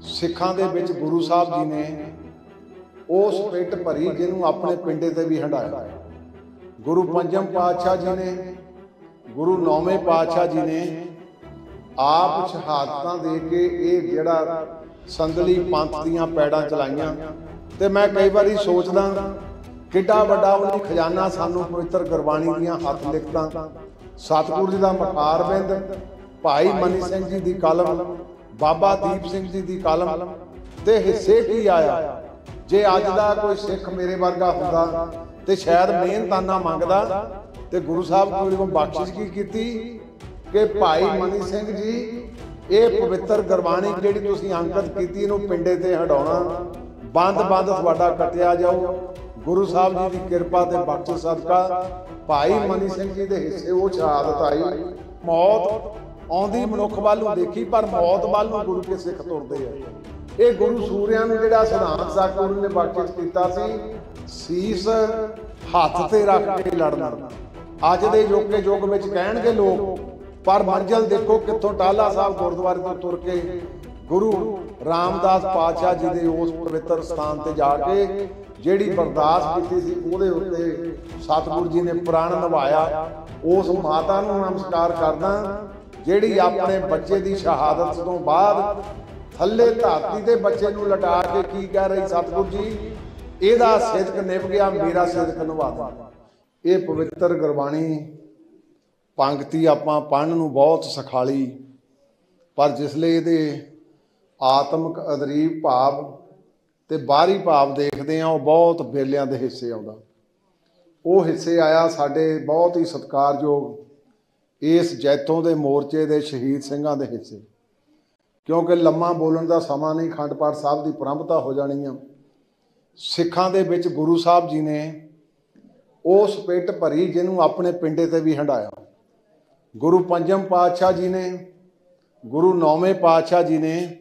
ਸਿੱਖਾਂ ਦੇ ਵਿੱਚ ਗੁਰੂ ਸਾਹਿਬ ਜੀ ਨੇ ਉਸ ਪਿੱਟ ਭਰੀ ਜਿਹਨੂੰ ਆਪਣੇ ਪਿੰਡੇ ਤੇ ਵੀ ਹੰਡਾਇਆ। ਗੁਰੂ ਪੰਜਮ ਪਾਤਸ਼ਾਹ ਜੀ ਨੇ, ਗੁਰੂ ਨੌਵੇਂ ਪਾਤਸ਼ਾਹ ਜੀ ਨੇ ਆਪ ਸ਼ਹਾਦਤਾਂ ਦੇ ਕੇ ਇਹ ਜਿਹੜਾ ਸੰਦਲੀ ਪੰਥ ਦੀਆਂ ਪੈੜਾਂ ਚਲਾਈਆਂ। ਤੇ ਮੈਂ ਕਈ ਵਾਰੀ ਸੋਚਦਾ ਕਿੱਡਾ ਵੱਡਾ ਉਹਨੇ ਖਜ਼ਾਨਾ ਸਾਨੂੰ ਪਵਿੱਤਰ ਗੁਰਬਾਣੀ ਦੀਆਂ ਹੱਥ ਲਿਖਤਾਂ, ਸਤਿਗੁਰੂ ਜੀ ਦਾ ਮਖਾਰਬਿੰਦ, ਭਾਈ ਮਨੀ ਸਿੰਘ ਜੀ ਦੀ ਕਲਮ, ਬਾਬਾ ਦੀਪ ਸਿੰਘ ਜੀ ਦੀ ਕਲਮ ਤੇ ਹਿੱਸੇ ਕੀ ਆਇਆ। ਜੇ ਅੱਜ ਦਾ ਕੋਈ ਸਿੱਖ ਮੇਰੇ ਵਰਗਾ ਹੁੰਦਾ ਤੇ ਸ਼ਾਇਦ ਮਿਹਨਤਾਨਾ ਮੰਗਦਾ ਤੇ ਗੁਰੂ ਸਾਹਿਬ ਕੋਲੋਂ ਬਖਸ਼ਿਸ਼ ਕੀ ਕੀਤੀ ਕਿ ਭਾਈ ਮਨੀ ਸਿੰਘ ਜੀ ਇਹ ਪਵਿੱਤਰ ਗੁਰਬਾਣੀ ਜਿਹੜੀ ਤੁਸੀਂ ਅੰਕਿਤ ਕੀਤੀ ਇਹਨੂੰ ਪਿੰਡੇ ਤੇ ਹਟਾਉਣਾ, ਬੰਦ ਤੁਹਾਡਾ ਕੱਟਿਆ ਜਾਊ। ਗੁਰੂ ਸਾਹਿਬ ਜੀ ਦੀ ਕਿਰਪਾ ਤੇ ਬਖਸ਼ ਸਦਕਾ ਭਾਈ ਮਨੀ ਸਿੰਘ ਜੀ ਦੇ ਹਿੱਸੇ ਉਹ ਸ਼ਹਾਦਤ ਆਈ। ਮੌਤ ਆਉਂਦੀ ਮਨੁੱਖ ਵੱਲ ਨੂੰ ਦੇਖੀ, ਪਰ ਮੌਤ ਵੱਲ ਨੂੰ ਗੁਰੂ ਕੇ ਸਿੱਖ ਤੁਰਦੇ ਆ। ਇਹ ਗੁਰੂ ਸੂਰਿਆਂ ਨੂੰ ਜਿਹੜਾ ਸਿਧਾਂਤ ਸਤਿਗੁਰੂ ਨੇ ਬਖਸ਼ਿਸ਼ ਕੀਤਾ ਸੀ, ਸੀਸ ਹੱਥ ਤੇ ਰੱਖ ਕੇ ਲੜਨਾ। ਅੱਜ ਦੇ ਯੁੱਗ ਵਿੱਚ ਕਹਿਣਗੇ ਲੋਕ, ਪਰ ਮੰਜ਼ਿਲ ਦੇਖੋ ਕਿੱਥੋਂ। ਟਾਹਲਾ ਸਾਹਿਬ ਗੁਰਦੁਆਰੇ ਤੋਂ ਤੁਰ ਕੇ ਗੁਰੂ ਰਾਮਦਾਸ ਪਾਤਸ਼ਾਹ ਜੀ ਦੇ ਉਸ ਪਵਿੱਤਰ ਸਥਾਨ ਤੇ ਜਾ ਕੇ ਜਿਹੜੀ ਬਰਦਾਸ਼ਤ ਕੀਤੀ ਸੀ ਉਹਦੇ ਉੱਤੇ ਸਤਿਗੁਰੂ ਜੀ ਨੇ ਪ੍ਰਾਣ ਨਿਭਾਇਆ। ਉਸ ਮਾਤਾ ਨੂੰ ਨਮਸਕਾਰ ਕਰਦਾ ਜਿਹੜੀ ਆਪਣੇ ਬੱਚੇ ਦੀ ਸ਼ਹਾਦਤ ਤੋਂ ਬਾਅਦ ਥੱਲੇ ਧਰਤੀ ਤੇ ਬੱਚੇ ਨੂੰ ਲਟਾ ਕੇ ਕੀ ਕਹਿ ਰਹੀ, ਸਤਿਗੁਰੂ ਜੀ ਇਹਦਾ ਸਿਦਕ ਨਿਭ ਗਿਆ, ਮੇਰਾ ਸਿਦਕ ਨਿਭਾ ਦੇ। ਇਹ ਪਵਿੱਤਰ ਗੁਰਬਾਣੀ ਪੰਕਤੀ ਆਪਾਂ ਪੜ੍ਹਨ ਨੂੰ ਬਹੁਤ ਸਖਾਲੀ, ਪਰ ਜਿਸਲੇ ਇਹਦੇ ਆਤਮਿਕ ਅਦਰੀਬ ਭਾਵ ਤੇ ਬਾਹਰੀ ਭਾਵ ਦੇਖਦੇ ਆ ਉਹ ਬਹੁਤ ਵੇਲਿਆਂ ਦੇ ਹਿੱਸੇ ਆਉਂਦਾ। ਉਹ ਹਿੱਸੇ ਆਇਆ ਸਾਡੇ ਬਹੁਤ ਹੀ ਸਤਿਕਾਰਯੋਗ ਇਸ ਜੈਤੋਂ ਦੇ ਮੋਰਚੇ ਦੇ ਸ਼ਹੀਦ ਸਿੰਘਾਂ ਦੇ ਹਿੱਸੇ। ਕਿਉਂਕਿ ਲੰਮਾ ਬੋਲਣ ਦਾ ਸਮਾਂ ਨਹੀਂ, ਅਖੰਡ ਪਾਠ ਸਾਹਿਬ ਦੀ ਪ੍ਰੰਭਤਾ ਹੋ ਜਾਣੀ ਆ। ਸਿੱਖਾਂ ਦੇ ਵਿੱਚ ਗੁਰੂ ਸਾਹਿਬ ਜੀ ਨੇ ਉਸ ਪਿੱਟ ਭਰੀ ਜਿਹਨੂੰ ਆਪਣੇ ਪਿੰਡੇ ਤੇ ਵੀ ਹੰਡਾਇਆ। ਗੁਰੂ ਪੰਜਮ ਪਾਤਸ਼ਾਹ ਜੀ ਨੇ, ਗੁਰੂ ਨੌਵੇਂ ਪਾਤਸ਼ਾਹ ਜੀ ਨੇ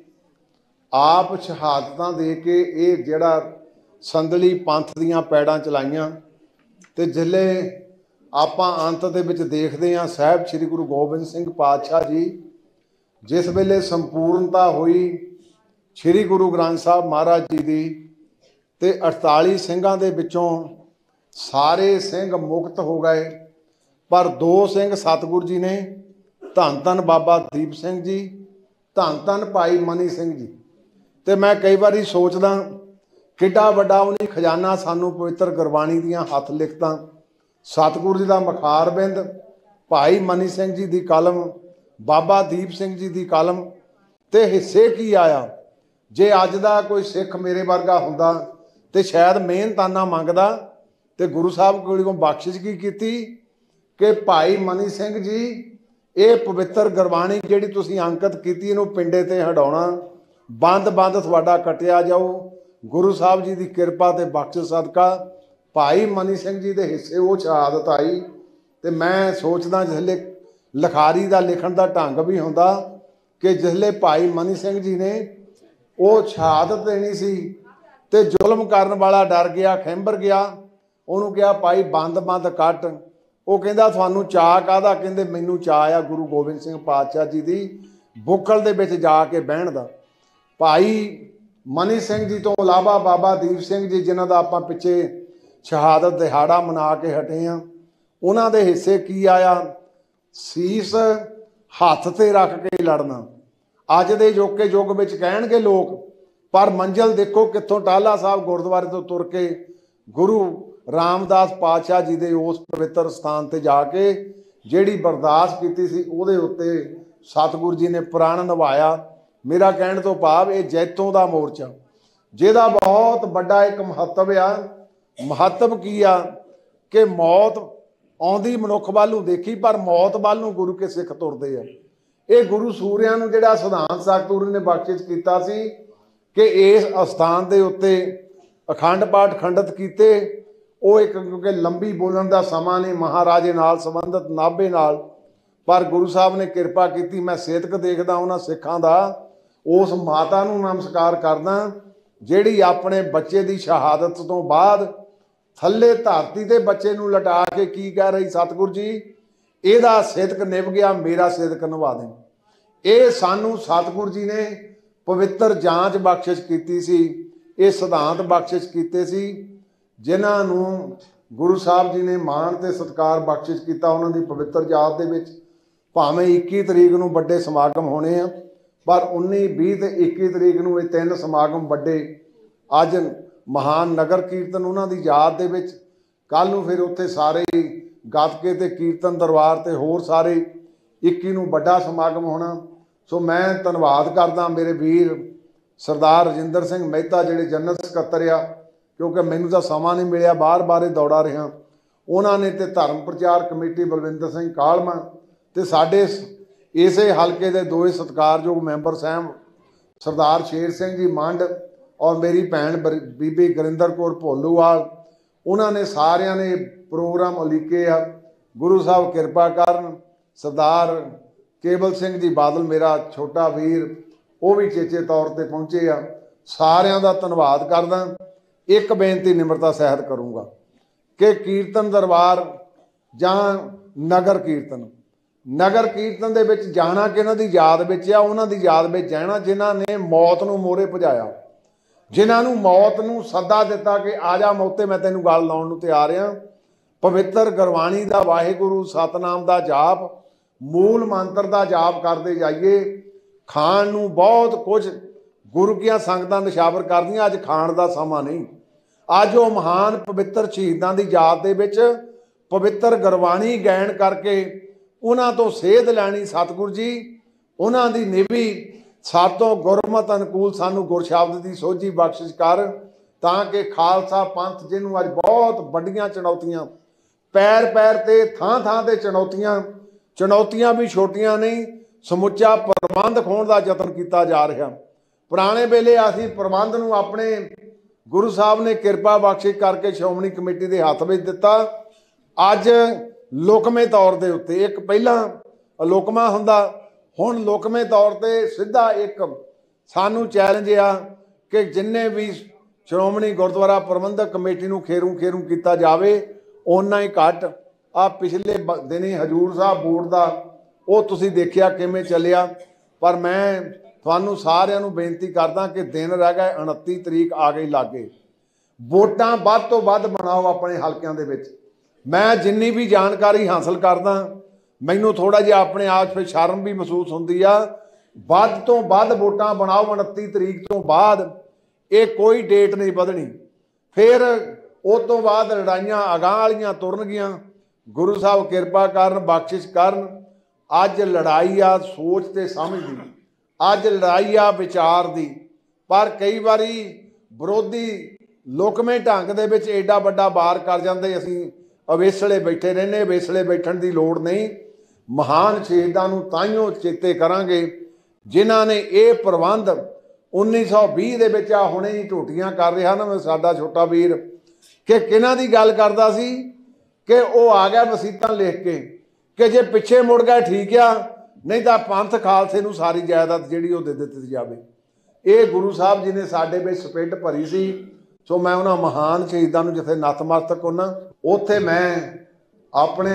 ਆਪ ਸ਼ਹਾਦਤਾਂ ਦੇ ਕੇ ਇਹ ਜਿਹੜਾ ਸੰਦਲੀ ਪੰਥ ਦੀਆਂ ਪੈੜਾਂ ਚਲਾਈਆਂ। ਤੇ ਜਿਲੇ ਆਪਾਂ ਅੰਤ ਦੇ ਵਿੱਚ ਦੇਖਦੇ ਹਾਂ ਸਾਹਿਬ ਸ੍ਰੀ ਗੁਰੂ ਗੋਬਿੰਦ ਸਿੰਘ ਪਾਤਸ਼ਾਹ ਜੀ ਜਿਸ ਵੇਲੇ ਸੰਪੂਰਨਤਾ ਹੋਈ ਸ੍ਰੀ ਗੁਰੂ ਗ੍ਰੰਥ ਸਾਹਿਬ ਮਹਾਰਾਜ ਜੀ ਦੀ, ਤੇ 48 ਸਿੰਘਾਂ ਦੇ ਵਿੱਚੋਂ ਸਾਰੇ ਸਿੰਘ ਮੁਕਤ ਹੋ ਗਏ, ਪਰ 2 ਸਿੰਘ ਸਤਿਗੁਰੂ ਜੀ ਨੇ, ਧੰਨ ਧੰਨ ਬਾਬਾ ਦੀਪ ਸਿੰਘ ਜੀ, ਧੰਨ ਧੰਨ ਭਾਈ ਮਨੀ ਸਿੰਘ ਜੀ। ਤੇ ਮੈਂ ਕਈ ਵਾਰੀ ਸੋਚਦਾ ਕਿੱਡਾ ਵੱਡਾ ਉਹਨੇ ਖਜ਼ਾਨਾ ਸਾਨੂੰ ਪਵਿੱਤਰ ਗੁਰਬਾਣੀ ਦੀਆਂ ਹੱਥ ਲਿਖਤਾਂ, ਸਤਿਗੁਰੂ ਜੀ ਦਾ ਮਖਾਰਬਿੰਦ, ਭਾਈ ਮਨੀ ਸਿੰਘ ਜੀ ਦੀ ਕਲਮ, ਬਾਬਾ ਦੀਪ ਸਿੰਘ ਜੀ ਦੀ ਕਲਮ ਤੇ ਹਿੱਸੇ ਕੀ ਆਇਆ। ਜੇ ਅੱਜ ਦਾ ਕੋਈ ਸਿੱਖ ਮੇਰੇ ਵਰਗਾ ਹੁੰਦਾ ਤੇ ਸ਼ਾਇਦ ਮਿਹਨਤਾਨਾ ਮੰਗਦਾ ਤੇ ਗੁਰੂ ਸਾਹਿਬ ਕੋਲੋਂ ਬਖਸ਼ਿਸ਼ ਕੀ ਕੀਤੀ ਕਿ ਭਾਈ ਮਨੀ ਸਿੰਘ ਜੀ ਇਹ ਪਵਿੱਤਰ ਗੁਰਬਾਣੀ ਜਿਹੜੀ ਤੁਸੀਂ ਅੰਕਿਤ ਕੀਤੀ ਇਹਨੂੰ ਪਿੰਡੇ ਤੇ ਹਟਾਉਣਾ, ਬੰਦ ਤੁਹਾਡਾ ਕੱਟਿਆ ਜਾਊ। ਗੁਰੂ ਸਾਹਿਬ ਜੀ ਦੀ ਕਿਰਪਾ ਤੇ ਬਖਸ਼ ਸਦਕਾ ਭਾਈ ਮਨੀ ਸਿੰਘ ਜੀ ਦੇ ਹਿੱਸੇ ਉਹ ਸ਼ਹਾਦਤ ਆਈ। ਤੇ ਮੈਂ ਸੋਚਦਾ ਜਿਸਲੇ ਲਿਖਾਰੀ ਦਾ ਲਿਖਣ ਦਾ ਢੰਗ ਵੀ ਹੁੰਦਾ ਕਿ ਜਿਸਲੇ ਭਾਈ ਮਨੀ ਸਿੰਘ ਜੀ ਨੇ ਉਹ ਸ਼ਹਾਦਤ ਦੇਣੀ ਸੀ ਤੇ ਜ਼ੁਲਮ ਕਰਨ ਵਾਲਾ ਡਰ ਗਿਆ, ਖੈਂਬਰ ਗਿਆ, ਉਹਨੂੰ ਕਿਹਾ ਭਾਈ ਬੰਦ ਕੱਟ। ਉਹ ਕਹਿੰਦਾ ਤੁਹਾਨੂੰ ਚਾਅ ਕਾਹਦਾ? ਕਹਿੰਦੇ ਮੈਨੂੰ ਚਾਅ ਆ ਗੁਰੂ ਗੋਬਿੰਦ ਸਿੰਘ ਪਾਤਸ਼ਾਹ ਜੀ ਦੀ ਬੁੱਕਲ ਦੇ ਵਿੱਚ ਜਾ ਕੇ ਬਹਿਣ ਦਾ। ਭਾਈ ਮਨੀ ਸਿੰਘ ਜੀ ਤੋਂ ਇਲਾਵਾ ਬਾਬਾ ਦੀਪ ਸਿੰਘ ਜੀ ਜਿਨ੍ਹਾਂ ਦਾ ਆਪਾਂ ਪਿੱਛੇ ਸ਼ਹਾਦਤ ਦਿਹਾੜਾ ਮਨਾ ਕੇ ਹਟੇ ਆ, ਉਹਨਾਂ ਦੇ ਹਿੱਸੇ ਕੀ ਆਇਆ? ਸੀਸ ਹੱਥ ਤੇ ਰੱਖ ਕੇ ਲੜਨਾ। ਅੱਜ ਦੇ ਯੁੱਗ ਵਿੱਚ ਕਹਿਣਗੇ ਲੋਕ, ਪਰ ਮੰਜ਼ਿਲ ਦੇਖੋ ਕਿੱਥੋਂ। ਟਾਹਲਾ ਸਾਹਿਬ ਗੁਰਦੁਆਰੇ ਤੋਂ ਤੁਰ ਕੇ ਗੁਰੂ ਰਾਮਦਾਸ ਪਾਤਸ਼ਾਹ ਜੀ ਦੇ ਉਸ ਪਵਿੱਤਰ ਸਥਾਨ ਤੇ ਜਾ ਕੇ ਜਿਹੜੀ ਬਰਦਾਸ਼ਤ ਕੀਤੀ ਸੀ ਉਹਦੇ ਉੱਤੇ ਸਤਿਗੁਰੂ ਜੀ ਨੇ ਪ੍ਰਾਣ ਨਿਭਾਇਆ। ਮੇਰਾ ਕਹਿਣ ਤੋਂ ਭਾਵ ਇਹ ਜੈਤੋਂ ਦਾ ਮੋਰਚਾ ਜਿਹਦਾ ਬਹੁਤ ਵੱਡਾ ਇੱਕ ਮਹੱਤਵ ਆ। ਮਹੱਤਵ ਕੀ ਆ ਕਿ ਮੌਤ ਆਉਂਦੀ ਮਨੁੱਖ ਵੱਲ ਨੂੰ ਦੇਖੀ, ਪਰ ਮੌਤ ਵੱਲ ਨੂੰ ਗੁਰੂ ਕੇ ਸਿੱਖ ਤੁਰਦੇ ਆ। ਇਹ ਗੁਰੂ ਸੂਰਿਆਂ ਨੂੰ ਜਿਹੜਾ ਸਿਧਾਂਤ ਸਤਿਗੁਰੂ ਨੇ ਬਖਸ਼ਿਸ਼ ਕੀਤਾ ਸੀ ਕਿ ਇਸ ਅਸਥਾਨ ਦੇ ਉੱਤੇ ਅਖੰਡ ਪਾਠ ਖੰਡਿਤ ਕੀਤੇ। ਉਹ ਇੱਕ ਕਿਉਂਕਿ ਲੰਬੀ ਬੋਲਣ ਦਾ ਸਮਾਂ ਨਹੀਂ, ਮਹਾਰਾਜੇ ਨਾਲ ਸੰਬੰਧਿਤ ਨਾਭੇ ਨਾਲ, ਪਰ ਗੁਰੂ ਸਾਹਿਬ ਨੇ ਕਿਰਪਾ ਕੀਤੀ। ਮੈਂ ਸੇਤਕ ਦੇਖਦਾ ਉਹਨਾਂ ਸਿੱਖਾਂ ਦਾ, ਉਸ ਮਾਤਾ ਨੂੰ ਨਮਸਕਾਰ ਕਰਦਾ ਜਿਹੜੀ ਆਪਣੇ ਬੱਚੇ ਦੀ ਸ਼ਹਾਦਤ ਤੋਂ ਬਾਅਦ ਥੱਲੇ ਧਰਤੀ ਤੇ ਬੱਚੇ ਨੂੰ ਲਟਾ ਕੇ ਕੀ ਕਹਿ ਰਹੀ, ਸਤਿਗੁਰੂ ਜੀ ਇਹਦਾ ਸਿਦਕ ਨਿਭ ਗਿਆ, ਮੇਰਾ ਸਿਦਕ ਨਿਭਾ ਦੇ। ਇਹ ਸਾਨੂੰ ਸਤਿਗੁਰੂ ਜੀ ਨੇ पवित्र जांच बख्शिश कीती सी, ये सिद्धांत बख्शिश कीते सी जिन्हां नूं गुरु साहब जी ने मान ते सत्कार बख्शिश किया। उन्हां दी पवित्र जात दे विच भावें 21 तरीक नूं वड्डे समागम होने आ, पर 19, 20 ते 21 तरीक नूं ये 3 समागम वड्डे अज महान नगर कीर्तन उन्हां दी याद दे विच, कल नूं फिर उत्थे सारे गातके ते कीर्तन दरबार ते होर सारे 21 नूं वड्डा समागम होना। सो मैं धन्नवाद करदा मेरे वीर सरदार रजिंदर सिंह मेहता जिहड़े जनरल सकत्तर आ, क्योंकि मैनूं तां समां नहीं मिलिया, बार बारे दौड़ा रहा। उन्हां ने ते धर्म प्रचार कमेटी बलविंदर सिंह कालमा ते साडे इसे हलके दे दोए सत्कारयोग मैंबर साहब सरदार शेर सिंह जी मंड और मेरी भैन बीबी गुरिंदर कौर भोलूवाल, उन्होंने सारिया ने प्रोग्राम उलीके आ। गुरु साहब किरपा करन। सरदार केबल सिंह जी बादल मेरा छोटा वीर, वो भी चेचे तौर पर पहुँचे आ। सारिਆਂ ਦਾ ਧੰਨਵਾਦ करदा। एक बेनती निमरता सहित करूँगा कि कीर्तन दरबार जां नगर कीर्तन दे विच जाना किन्हां दी याद विच आ, उन्हां दी याद विच जाना जिन्हां ने मौत नूं मोहरे भजाया, जिन्हां नूं मौत नूं सद्दा दिता कि आ जा मौते मैं तैनूं गल लाउण नूं तैयार आ। पवित्र गुरबाणी दा वाहिगुरू सतनाम दा जाप, मूल मंत्र दा जाप करते जाइए। खाण नूं बहुत कुछ गुरु कीआं संगतां निछावर करदियां, अज खाण दा समां नहीं। अज वो महान पवित्र शहीदां दी याद दे विच पवित्र गुरबाणी गायन करके उन्हां तो सेध लैनी। सतगुरु जी उन्हां दी निभी सातों गुरमत अनुकूल सानू गुरशब्द की सोझी बख्शिश कर, तां कि खालसा पंथ जिन्हों अज बहुत वड्डियां चुनौतियां पैर पैर ते थां थां ते चुनौतियां भी छोटियां नहीं, समुचा प्रबंध खोण का यतन किया जा रहा। पुराने वेले असीं प्रबंध नूं अपने गुरु साहब ने किरपा बख्शिश करके श्रोमणी कमेटी के हत्थ में दिता। अज लुकमे तौर के उत्ते, एक पहला लुकमा हुंदा, हुण लुकमे तौर पर सीधा एक सानू चैलेंज आ कि जिन्ने भी श्रोमणी गुरुद्वारा प्रबंधक कमेटी नूं खेरूं किया जाए उन्ना ही घट। आ पिछले दिनी हजूर साहब बोर्ड का वो तुसीं देखिया किवें चलिया, पर मैं तुहानूं सारिआं नूं बेनती करदा कि दिन रह गए 29 तरीक आ गई लागे। वोटां वध तो वध बनाओ अपने हलकिਆਂ ਦੇ ਵਿੱਚ। मैं जिन्नी भी जानकारी हासिल करदा मैनूं थोड़ा जिहा अपने आप फिर शर्म भी महसूस होंदी आ। वध तो वध वोटां बनाओ 29 तरीक तो बाद, ये कोई डेट नहीं बदनी। फिर उस तो बाद लड़ाइयां अगां वालियां तुरनगियां। गुरु साहब किरपा करन, बख्शिश करन। अज लड़ाई आ सोच ते समझ दी, अज लड़ाई आ विचार दी, पर कई बारी विरोधी लुकमे ढंग दे विच एडा वड्डा वार कर जांदे, असीं अवेसले बैठे रहने। अवेसले बैठण की लोड़ नहीं। महान शहीदां नूं ताइयों चेते करांगे जिन्हां ने ये प्रबंध 1920 दे विच आ हुणे ही ढोटियां कर रहा ना साडा छोटा वीर कि किन्हां दी गल करदा सी कि वो आ गया वसीयतां लिख के कि जे पिछे मुड़ गए ठीक आ, नहीं तो पंथ खालसे नूं सारी जायदाद जिहड़ी वो दे दित्ती जावे। ये गुरु साहब जी ने साडे विच सपिंड भरी सी। सो मैं उन्हां महान शहीदां नूं जिथे नतमस्तक होना, उत्थे मैं अपने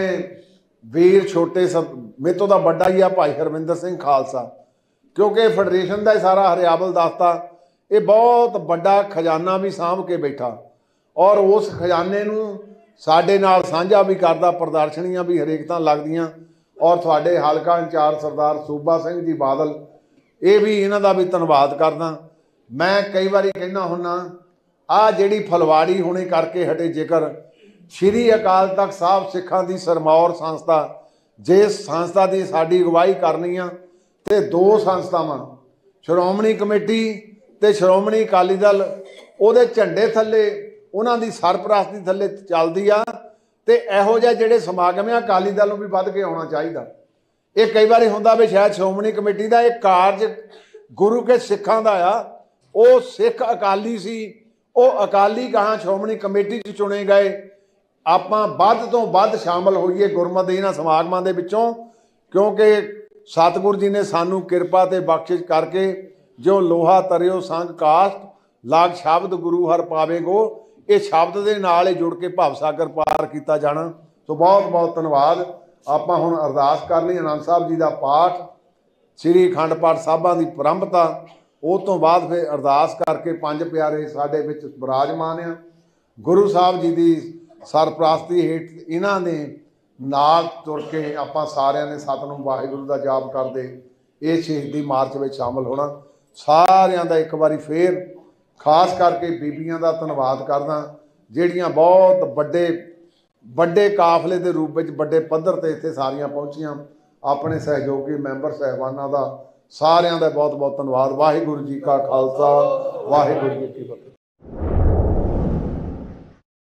वीर छोटे मेरे तो वड्डा ही आ भाई हरविंदर सिंह खालसा, क्योंकि फैडरेशन का सारा हरियावल दस्ता ये बहुत वड्डा खजाना भी सांभ के बैठा, और उस खजाने नूं साडे नाल साझा भी करदा। प्रदर्शनियां भी हरेक तां लगदियां, और तुहाडे हलका इंचार्ज सरदार सूबा सिंह जी बादल, ये भी इन्हां दा भी धन्नवाद करदा। मैं कई बारी कहना हुन्ना आ जिहड़ी फलवाड़ी हुणे करके हटे जिक्र, श्री अकाल तख्त साहब सिखां दी सरमौर संस्था, जिस संस्था की साडी अगवाई करनी आ, ते दो संस्थावां श्रोमणी कमेटी ते श्रोमणी अकाली दल उहदे झंडे थल्ले उन्हां दी सरपरस्ती थल्ले चलदी आ। ते इहो जिहे जिहड़े समागम आ अकाली दल नूं भी वध के आउणा चाहीदा। ये कई बारी हुंदा भी शायद श्रोमणी कमेटी का एक कारज गुरु के सिखां दा आ, वो सिख अकाली सी, वो अकाली कहाँ श्रोमणी कमेटी च चुने गए। आपां वध तो वध शामिल होईए गुरमत इन्हां समागमां दे विचों, क्योंकि सतगुरु जी ने सानू किरपा ते बख्शिश करके जो लोहा तरियो संग कास्ट लाग शब्द गुरु हर पावे गो, ये शब्द के नाल जुड़ के भव सागर पार किया जाना। तो बहुत बहुत धन्यवाद। आपां हुण अरदास करनी आनंद साहब जी का पाठ, श्री अखंड पाठ साहिबां की परंपता ਉਹ ਤੋਂ ਬਾਅਦ ਫਿਰ ਅਰਦਾਸ ਕਰਕੇ ਪੰਜ ਪਿਆਰੇ ਸਾਡੇ ਵਿੱਚ ਵਿਰਾਜਮਾਨ ਆ। ਗੁਰੂ ਸਾਹਿਬ ਜੀ ਦੀ ਸਰਪ੍ਰਸਤੀ ਹੇਠ ਇਹਨਾਂ ਨੇ ਨਾਲ ਤੁਰ ਕੇ ਆਪਾਂ ਸਾਰਿਆਂ ਨੇ ਸਤਿਨਾਮ ਵਾਹਿਗੁਰੂ ਦਾ ਜਾਪ ਕਰਦੇ ਇਹ ਸ਼ਹੀਦੀ ਮਾਰਚ ਵਿੱਚ ਸ਼ਾਮਲ ਹੋਣਾ। ਸਾਰਿਆਂ ਦਾ ਇੱਕ ਵਾਰੀ ਫੇਰ ਖਾਸ ਕਰਕੇ ਬੀਬੀਆਂ ਦਾ ਧੰਨਵਾਦ ਕਰਦਾ ਜਿਹੜੀਆਂ ਬਹੁਤ ਵੱਡੇ ਕਾਫਲੇ ਦੇ ਰੂਪ ਵਿੱਚ ਵੱਡੇ ਪੱਧਰ ਤੇ ਇੱਥੇ ਸਾਰੀਆਂ ਪਹੁੰਚੀਆਂ। ਆਪਣੇ ਸਹਿਯੋਗੀ ਮੈਂਬਰ ਸਾਹਿਬਾਨਾਂ ਦਾ ਸਾਰਿਆਂ ਦਾ ਬਹੁਤ ਬਹੁਤ ਧੰਨਵਾਦ। ਵਾਹਿਗੁਰੂ ਜੀ ਕਾ ਖਾਲਸਾ, ਵਾਹਿਗੁਰੂ ਜੀ ਕੀ ਫਤਿਹ।